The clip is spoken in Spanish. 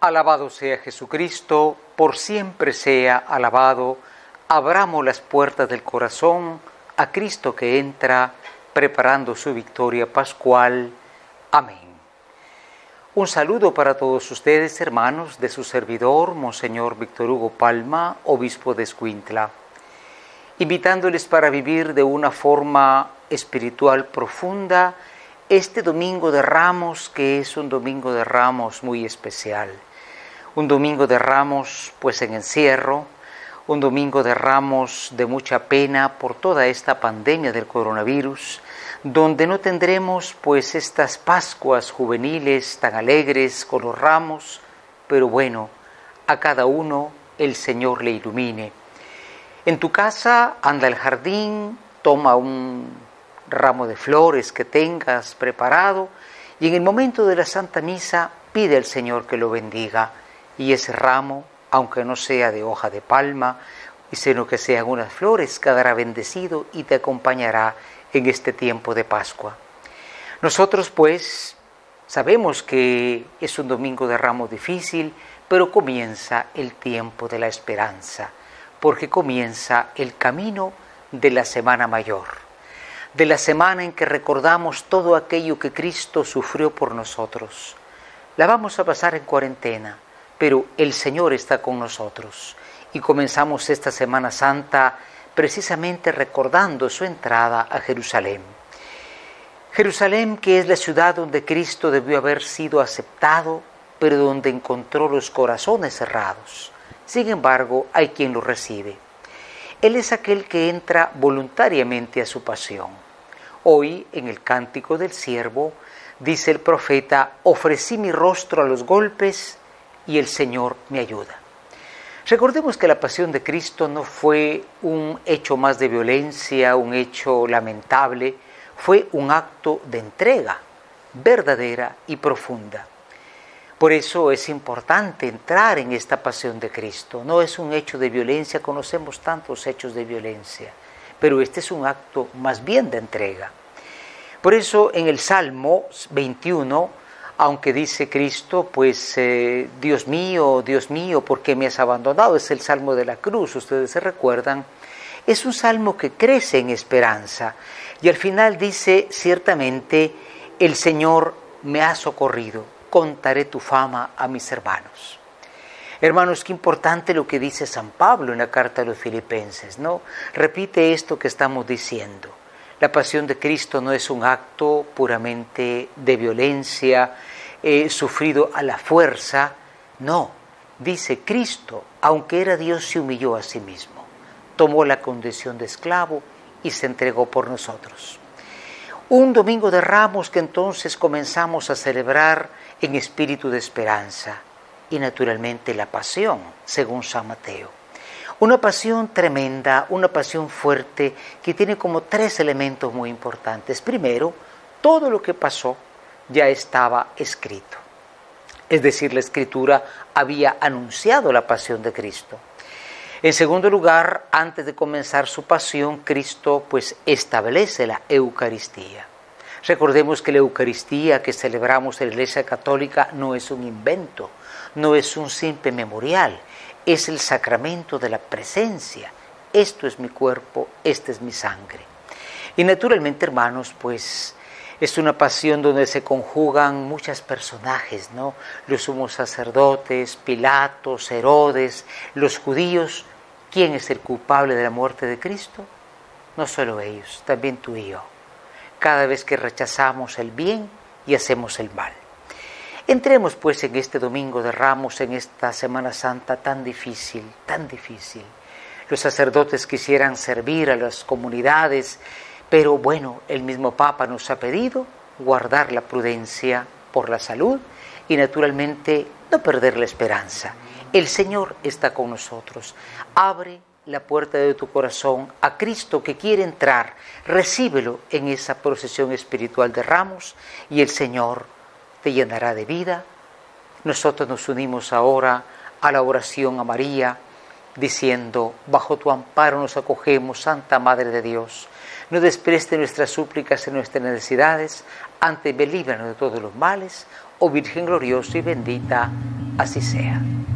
Alabado sea Jesucristo, por siempre sea alabado. Abramos las puertas del corazón a Cristo que entra, preparando su victoria pascual. Amén. Un saludo para todos ustedes, hermanos, de su servidor, Monseñor Víctor Hugo Palma, obispo de Escuintla, invitándoles para vivir de una forma espiritual profunda este Domingo de Ramos, que es un Domingo de Ramos muy especial. Un Domingo de Ramos pues en encierro, un Domingo de Ramos de mucha pena por toda esta pandemia del coronavirus, donde no tendremos pues estas Pascuas juveniles tan alegres con los ramos, pero bueno, a cada uno el Señor le ilumine. En tu casa anda al jardín, toma un ramo de flores que tengas preparado y en el momento de la Santa Misa pide al Señor que lo bendiga. Y ese ramo, aunque no sea de hoja de palma, sino que sean unas flores, quedará bendecido y te acompañará en este tiempo de Pascua. Nosotros pues sabemos que es un Domingo de Ramos difícil, pero comienza el tiempo de la esperanza, porque comienza el camino de la Semana Mayor, de la semana en que recordamos todo aquello que Cristo sufrió por nosotros. La vamos a pasar en cuarentena, pero el Señor está con nosotros y comenzamos esta Semana Santa precisamente recordando su entrada a Jerusalén. Jerusalén, que es la ciudad donde Cristo debió haber sido aceptado, pero donde encontró los corazones cerrados. Sin embargo, hay quien lo recibe. Él es aquel que entra voluntariamente a su pasión. Hoy, en el Cántico del Siervo, dice el profeta: ofrecí mi rostro a los golpes y el Señor me ayuda. Recordemos que la pasión de Cristo no fue un hecho más de violencia, un hecho lamentable, fue un acto de entrega verdadera y profunda. Por eso es importante entrar en esta pasión de Cristo. No es un hecho de violencia, conocemos tantos hechos de violencia, pero este es un acto más bien de entrega. Por eso en el Salmo 21, aunque dice Cristo, pues Dios mío, ¿por qué me has abandonado? Es el Salmo de la cruz, ustedes se recuerdan. Es un salmo que crece en esperanza y al final dice, ciertamente, el Señor me ha socorrido, contaré tu fama a mis hermanos. Hermanos, qué importante lo que dice San Pablo en la carta a los Filipenses, ¿no? Repite esto que estamos diciendo. La pasión de Cristo no es un acto puramente de violencia, sufrido a la fuerza. No, dice Cristo, aunque era Dios, se humilló a sí mismo. Tomó la condición de esclavo y se entregó por nosotros. Un Domingo de Ramos que entonces comenzamos a celebrar en espíritu de esperanza y naturalmente la pasión, según San Mateo. Una pasión tremenda, una pasión fuerte que tiene como tres elementos muy importantes. Primero, todo lo que pasó ya estaba escrito. Es decir, la Escritura había anunciado la pasión de Cristo. En segundo lugar, antes de comenzar su pasión, Cristo pues establece la Eucaristía. Recordemos que la Eucaristía que celebramos en la Iglesia Católica no es un invento, no es un simple memorial. Es el sacramento de la presencia. Esto es mi cuerpo, esta es mi sangre. Y naturalmente, hermanos, pues es una pasión donde se conjugan muchos personajes, ¿no? Los sumos sacerdotes, Pilatos, Herodes, los judíos. ¿Quién es el culpable de la muerte de Cristo? No solo ellos, también tú y yo. Cada vez que rechazamos el bien y hacemos el mal. Entremos pues en este Domingo de Ramos, en esta Semana Santa tan difícil, tan difícil. Los sacerdotes quisieran servir a las comunidades, pero bueno, el mismo Papa nos ha pedido guardar la prudencia por la salud y naturalmente no perder la esperanza. El Señor está con nosotros. Abre la puerta de tu corazón a Cristo que quiere entrar. Recíbelo en esa procesión espiritual de Ramos y el Señor te llenará de vida. Nosotros nos unimos ahora a la oración a María, diciendo: bajo tu amparo nos acogemos, Santa Madre de Dios. No despreste nuestras súplicas en nuestras necesidades, antes líbranos de todos los males. oh Virgen gloriosa y bendita, así sea.